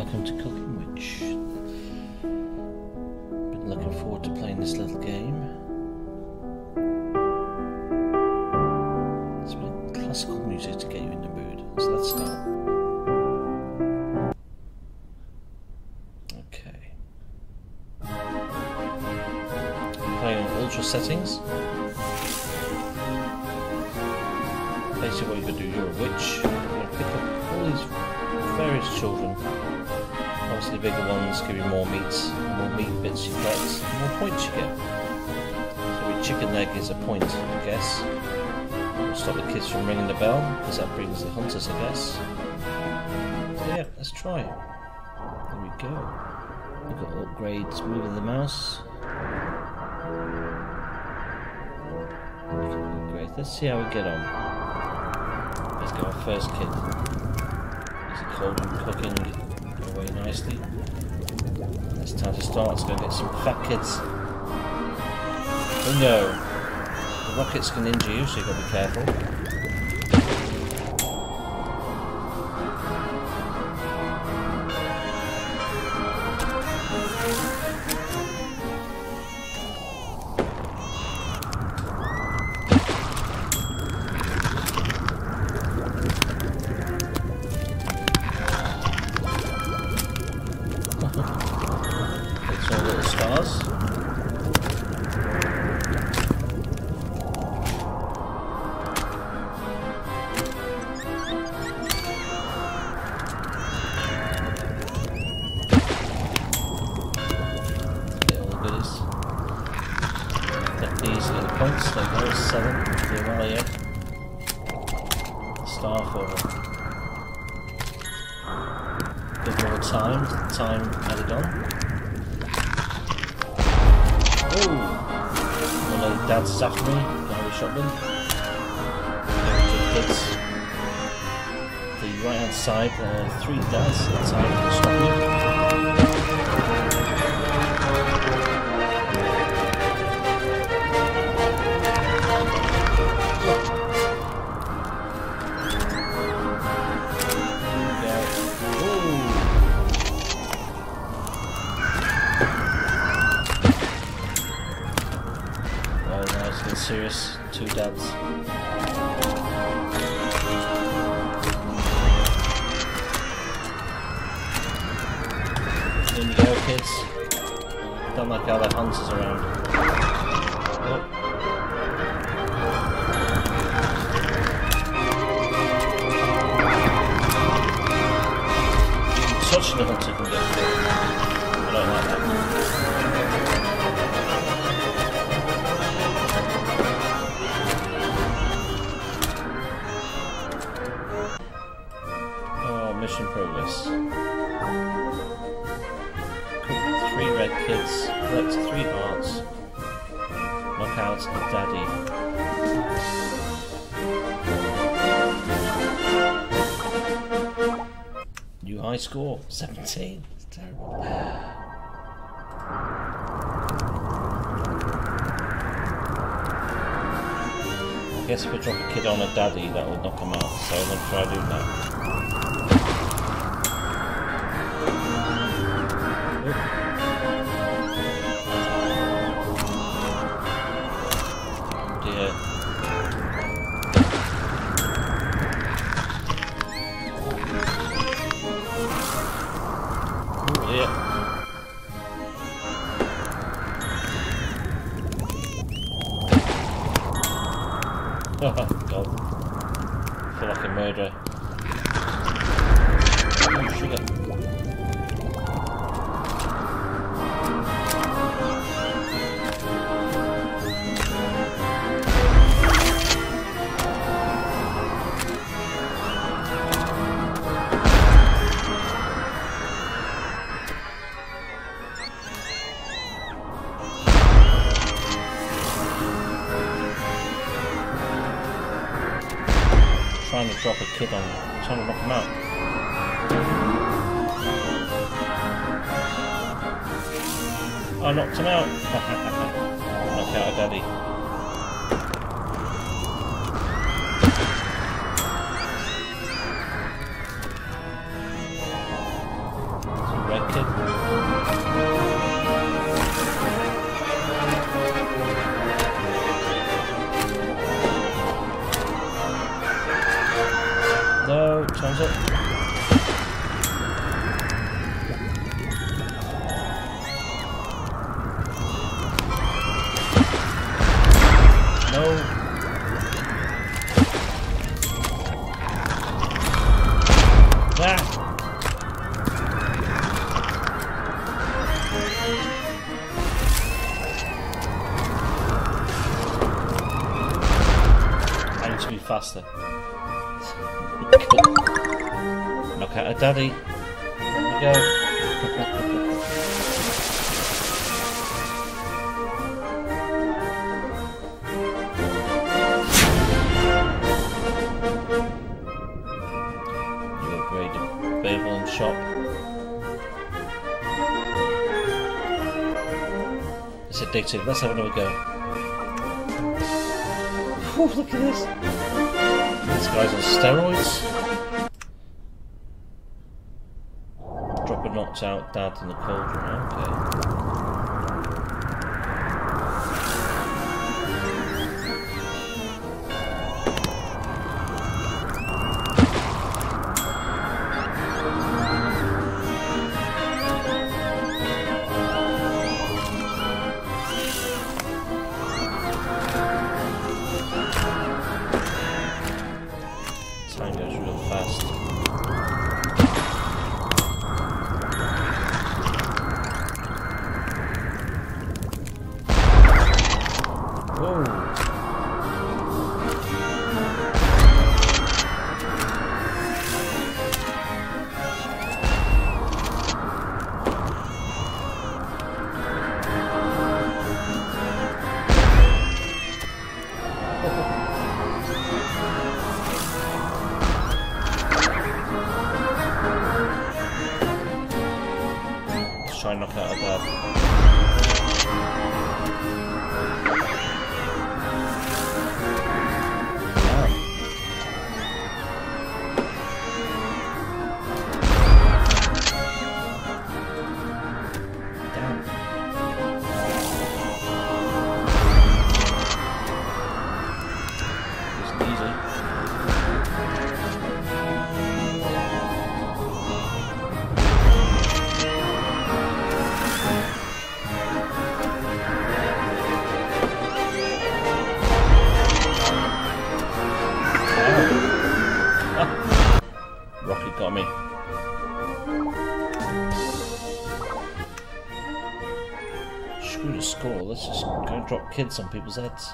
welcome to Cooking Witch. Been looking forward to playing this little game. It's a bit of classical music to get you in the mood, so let's start. Okay. Playing on ultra settings. Basically what you could do, you're a witch, you're going to pick up all these various children. Obviously the bigger ones give you more meat, more meat bits you collect, the more points you get. So every chicken leg is a point, I guess. We'll stop the kids from ringing the bell, because that brings the hunters, I guess. So yeah, let's try. There we go. We've got upgrades, moving the mouse. Great, let's see how we get on. Let's go our first kid. Easy cauldron cooking, go away nicely. It's time to start, let's go get some fat kids. Oh no! The rockets can injure you, so you've got to be careful. Time added on. Oh! One of the dads is after me, got a shotgun. Kids. The right hand side, 3 dads outside can stop you. Serious, 2 dads. In you go, kids. Don't like how that hunters around. Oh. Touching the hunter can get killed. I don't like that. Mission progress. Cook 3 red kids, collect 3 hearts, knock out a daddy. New high score, 17. It's terrible. I guess if I drop a kid on a daddy, that will knock him out, so I'm going to try doing that. Oh god. I feel like a murderer. Ooh, sugar. Trying to drop a kid on, trying to knock him out. I knocked him out. Knock out a daddy. kid. No, time's up. No. Ah. I need to be faster. Knock out a daddy. There we go. You upgraded Babel and Shop. It's addictive. Let's have another go. Whew, look at this. This guy's on steroids. Drop a knocked out dad in the cauldron. Okay. Time goes real fast. Whoa. Let's try and knock out a dad. Rocket got me. Screw the score, let's just go and drop kids on people's heads.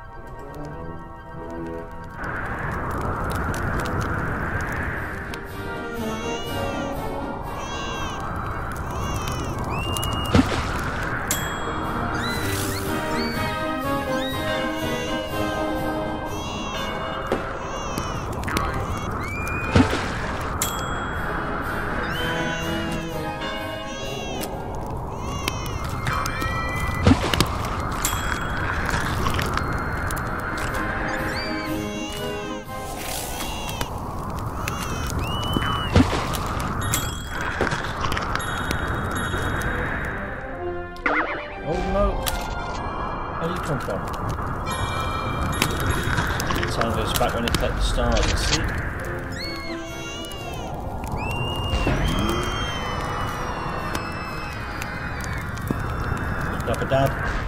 Oh no! Where did you come from? Time goes back when you collect the stars, you see? Picked up a dad.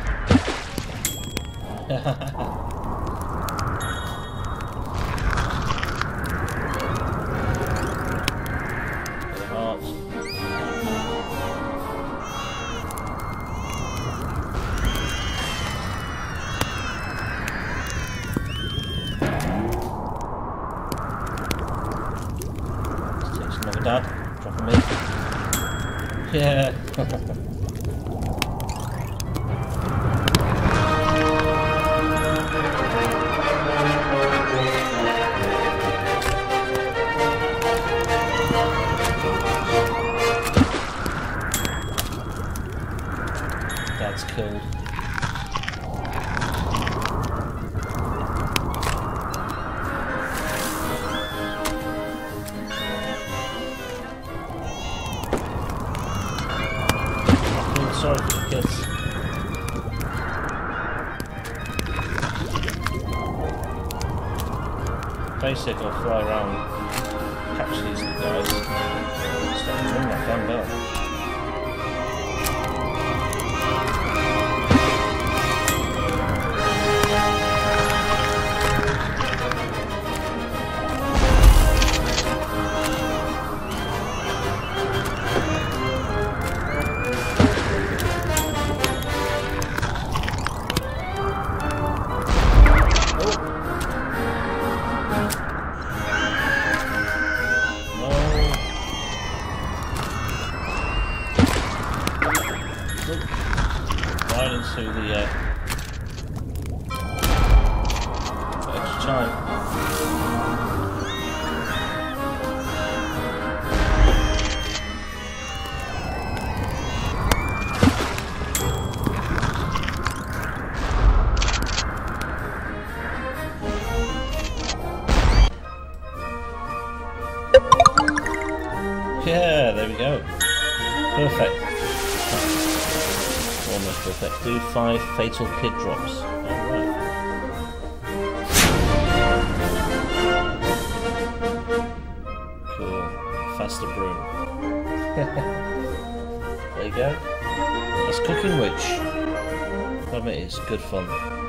For the hearts. Another dad, drop him in. Yeah. Dad's killed. sorry for the kids. Basic, I'll fly around, capture these guys, start ringing that damn bell. Right into the extra time. Yeah, there we go. Perfect. Almost perfect. Do 5 fatal kid drops. Alright. Cool. Faster broom. There you go. That's Cooking Witch. I admit it's good fun.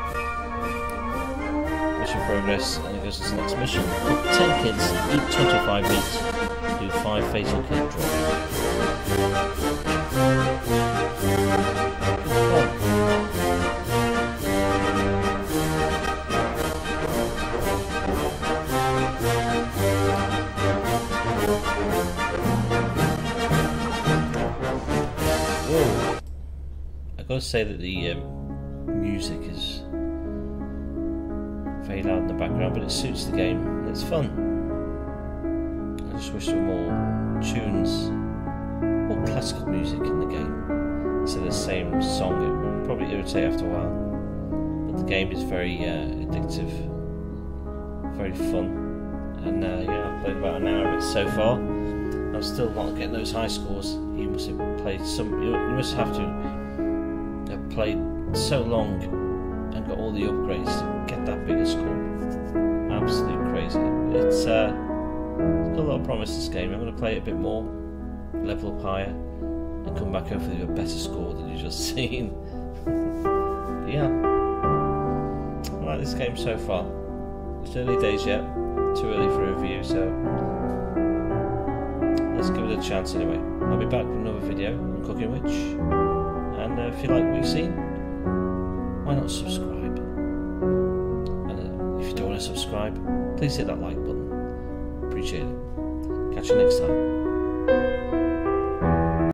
Mission progress, and it goes to the next mission. Cook 10 kids, eat 25 meat, do 5 fatal kid drops. I've got to say that the music is very loud in the background, but it suits the game and it's fun. I just wish there were more tunes, more classical music in the game instead of the same song. It would probably irritate after a while, but the game is very addictive, very fun, and yeah, I've played about an hour of it so far. I'm still not getting those high scores. You must have played some. You must have to have played so long and got all the upgrades to get that bigger score. Absolutely crazy. It's got a lot of promise, this game. I'm going to play it a bit more, level up higher, and come back hopefully with a better score than you've just seen. But yeah, I like this game so far. It's early days yet, too early for a review, so let's give it a chance anyway. I'll be back with another video on Cooking Witch, and if you like what you've seen, why not subscribe? And if you don't want to subscribe, please hit that like button. Appreciate it. Catch you next time.